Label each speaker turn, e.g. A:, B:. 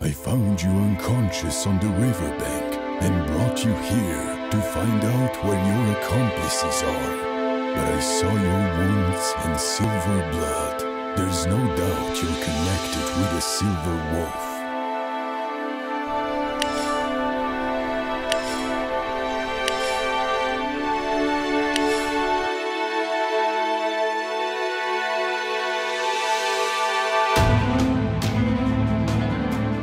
A: I found you unconscious on the riverbank and brought you here to find out where your accomplices are. But I saw your wounds and silver blood. There's no doubt you're connected with a silver wolf.